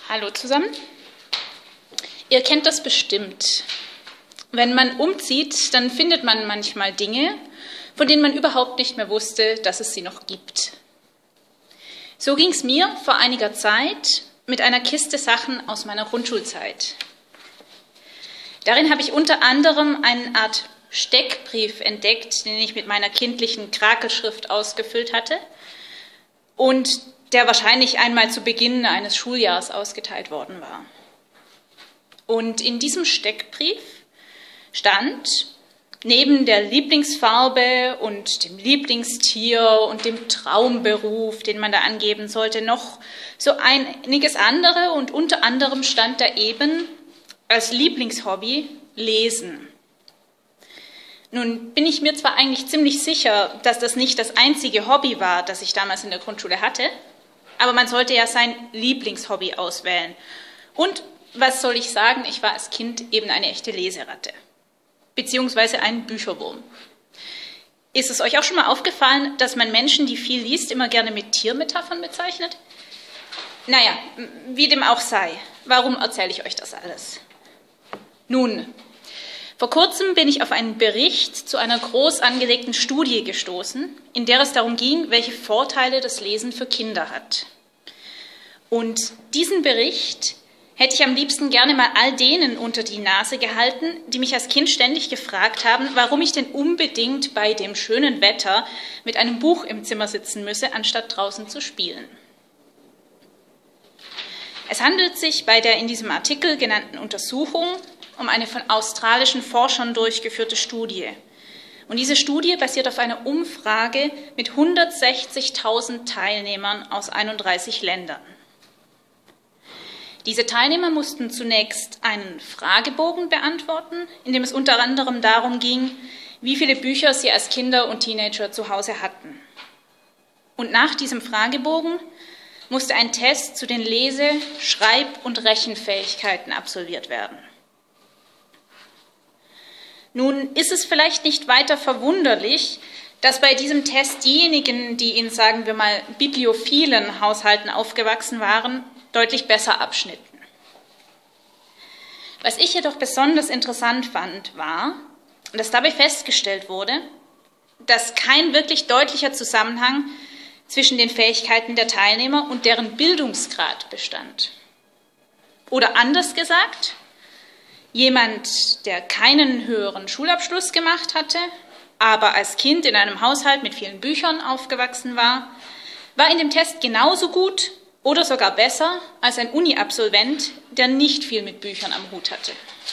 Hallo zusammen. Ihr kennt das bestimmt. Wenn man umzieht, dann findet man manchmal Dinge, von denen man überhaupt nicht mehr wusste, dass es sie noch gibt. So ging es mir vor einiger Zeit mit einer Kiste Sachen aus meiner Grundschulzeit. Darin habe ich unter anderem eine Art Steckbrief entdeckt, den ich mit meiner kindlichen Krakelschrift ausgefüllt hatte und der wahrscheinlich einmal zu Beginn eines Schuljahres ausgeteilt worden war. Und in diesem Steckbrief stand neben der Lieblingsfarbe und dem Lieblingstier und dem Traumberuf, den man da angeben sollte, noch so einiges andere, und unter anderem stand da eben als Lieblingshobby Lesen. Nun bin ich mir zwar eigentlich ziemlich sicher, dass das nicht das einzige Hobby war, das ich damals in der Grundschule hatte, aber man sollte ja sein Lieblingshobby auswählen. Und was soll ich sagen, ich war als Kind eben eine echte Leseratte, beziehungsweise ein Bücherwurm. Ist es euch auch schon mal aufgefallen, dass man Menschen, die viel liest, immer gerne mit Tiermetaphern bezeichnet? Naja, wie dem auch sei, warum erzähle ich euch das alles? Nun, vor kurzem bin ich auf einen Bericht zu einer groß angelegten Studie gestoßen, in der es darum ging, welche Vorteile das Lesen für Kinder hat. Und diesen Bericht hätte ich am liebsten gerne mal all denen unter die Nase gehalten, die mich als Kind ständig gefragt haben, warum ich denn unbedingt bei dem schönen Wetter mit einem Buch im Zimmer sitzen müsse, anstatt draußen zu spielen. Es handelt sich bei der in diesem Artikel genannten Untersuchung um eine von australischen Forschern durchgeführte Studie. Und diese Studie basiert auf einer Umfrage mit 160.000 Teilnehmern aus 31 Ländern. Diese Teilnehmer mussten zunächst einen Fragebogen beantworten, in dem es unter anderem darum ging, wie viele Bücher sie als Kinder und Teenager zu Hause hatten. Und nach diesem Fragebogen musste ein Test zu den Lese-, Schreib- und Rechenfähigkeiten absolviert werden. Nun ist es vielleicht nicht weiter verwunderlich, dass bei diesem Test diejenigen, die in, sagen wir mal, bibliophilen Haushalten aufgewachsen waren, deutlich besser abschnitten. Was ich jedoch besonders interessant fand, war, dass dabei festgestellt wurde, dass kein wirklich deutlicher Zusammenhang zwischen den Fähigkeiten der Teilnehmer und deren Bildungsgrad bestand. Oder anders gesagt, jemand, der keinen höheren Schulabschluss gemacht hatte, aber als Kind in einem Haushalt mit vielen Büchern aufgewachsen war, war in dem Test genauso gut oder sogar besser als ein Uni-Absolvent, der nicht viel mit Büchern am Hut hatte.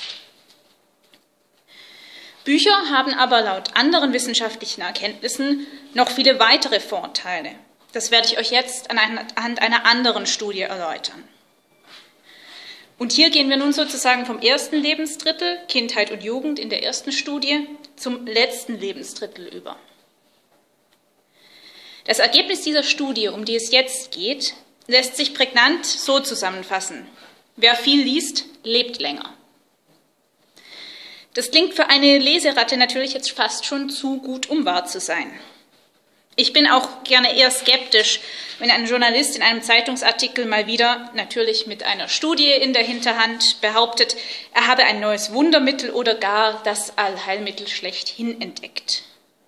Bücher haben aber laut anderen wissenschaftlichen Erkenntnissen noch viele weitere Vorteile. Das werde ich euch jetzt anhand einer anderen Studie erläutern. Und hier gehen wir nun sozusagen vom ersten Lebensdrittel, Kindheit und Jugend in der ersten Studie, zum letzten Lebensdrittel über. Das Ergebnis dieser Studie, um die es jetzt geht, lässt sich prägnant so zusammenfassen: Wer viel liest, lebt länger. Das klingt für eine Leseratte natürlich jetzt fast schon zu gut, um wahr zu sein. Ich bin auch gerne eher skeptisch, wenn ein Journalist in einem Zeitungsartikel mal wieder, natürlich mit einer Studie in der Hinterhand, behauptet, er habe ein neues Wundermittel oder gar das Allheilmittel schlechthin entdeckt.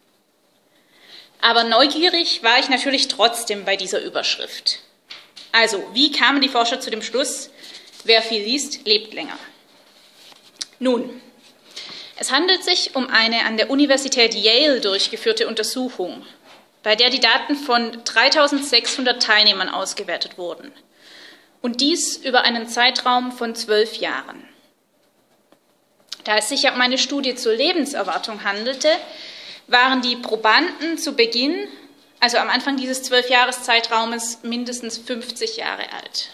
Aber neugierig war ich natürlich trotzdem bei dieser Überschrift. Also, wie kamen die Forscher zu dem Schluss, wer viel liest, lebt länger? Nun, es handelt sich um eine an der Universität Yale durchgeführte Untersuchung, bei der die Daten von 3.600 Teilnehmern ausgewertet wurden. Und dies über einen Zeitraum von 12 Jahren. Da es sich ja um eine Studie zur Lebenserwartung handelte, waren die Probanden zu Beginn, also am Anfang dieses 12-Jahres-Zeitraumes, mindestens 50 Jahre alt.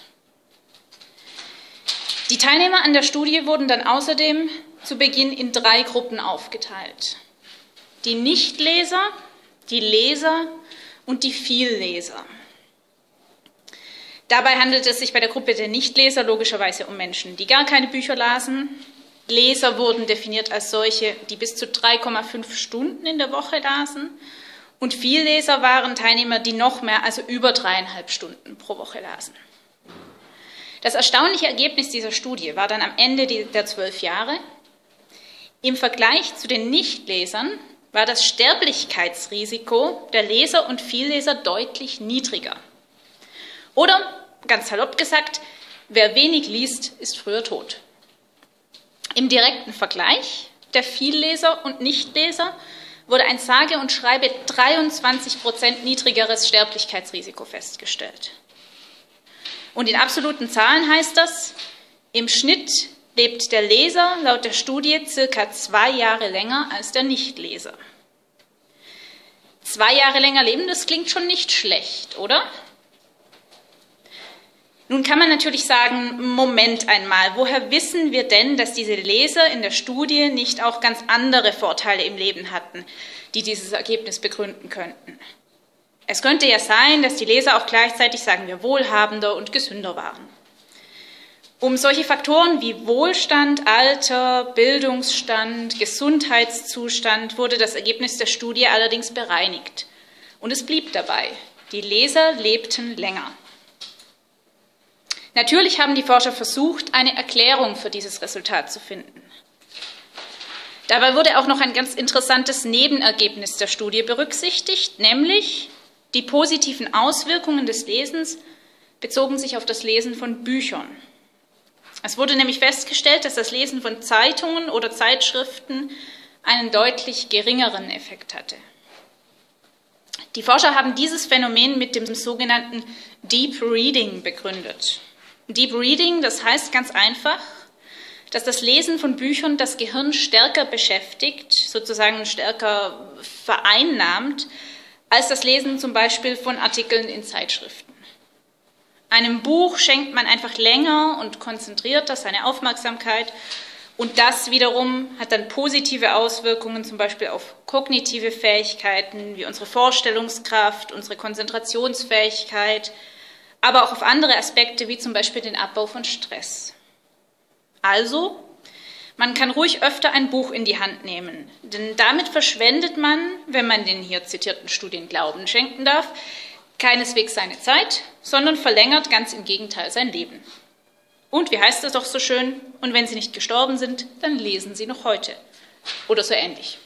Die Teilnehmer an der Studie wurden dann außerdem zu Beginn in 3 Gruppen aufgeteilt: die Nichtleser, die Leser und die Vielleser. Dabei handelt es sich bei der Gruppe der Nichtleser logischerweise um Menschen, die gar keine Bücher lasen. Leser wurden definiert als solche, die bis zu 3,5 Stunden in der Woche lasen. Und Vielleser waren Teilnehmer, die noch mehr, also über 3,5 Stunden pro Woche lasen. Das erstaunliche Ergebnis dieser Studie war dann am Ende der 12 Jahre: Im Vergleich zu den Nichtlesern war das Sterblichkeitsrisiko der Leser und Vielleser deutlich niedriger. Oder, ganz salopp gesagt, wer wenig liest, ist früher tot. Im direkten Vergleich der Vielleser und Nichtleser wurde ein sage und schreibe 23% niedrigeres Sterblichkeitsrisiko festgestellt. Und in absoluten Zahlen heißt das, im Schnitt lebt der Leser laut der Studie circa 2 Jahre länger als der Nichtleser. 2 Jahre länger leben, das klingt schon nicht schlecht, oder? Nun kann man natürlich sagen, Moment einmal, woher wissen wir denn, dass diese Leser in der Studie nicht auch ganz andere Vorteile im Leben hatten, die dieses Ergebnis begründen könnten? Es könnte ja sein, dass die Leser auch gleichzeitig, sagen wir, wohlhabender und gesünder waren. Um solche Faktoren wie Wohlstand, Alter, Bildungsstand, Gesundheitszustand wurde das Ergebnis der Studie allerdings bereinigt. Und es blieb dabei: Die Leser lebten länger. Natürlich haben die Forscher versucht, eine Erklärung für dieses Resultat zu finden. Dabei wurde auch noch ein ganz interessantes Nebenergebnis der Studie berücksichtigt, nämlich die positiven Auswirkungen des Lesens bezogen sich auf das Lesen von Büchern. Es wurde nämlich festgestellt, dass das Lesen von Zeitungen oder Zeitschriften einen deutlich geringeren Effekt hatte. Die Forscher haben dieses Phänomen mit dem sogenannten Deep Reading begründet. Deep Reading, das heißt ganz einfach, dass das Lesen von Büchern das Gehirn stärker beschäftigt, sozusagen stärker vereinnahmt, als das Lesen zum Beispiel von Artikeln in Zeitschriften. Einem Buch schenkt man einfach länger und konzentrierter seine Aufmerksamkeit, und das wiederum hat dann positive Auswirkungen zum Beispiel auf kognitive Fähigkeiten wie unsere Vorstellungskraft, unsere Konzentrationsfähigkeit, aber auch auf andere Aspekte wie zum Beispiel den Abbau von Stress. Also, man kann ruhig öfter ein Buch in die Hand nehmen, denn damit verschwendet man, wenn man den hier zitierten Studien Glauben schenken darf, keineswegs seine Zeit, sondern verlängert ganz im Gegenteil sein Leben. Und wie heißt es doch so schön, und wenn Sie nicht gestorben sind, dann lesen Sie noch heute. Oder so ähnlich.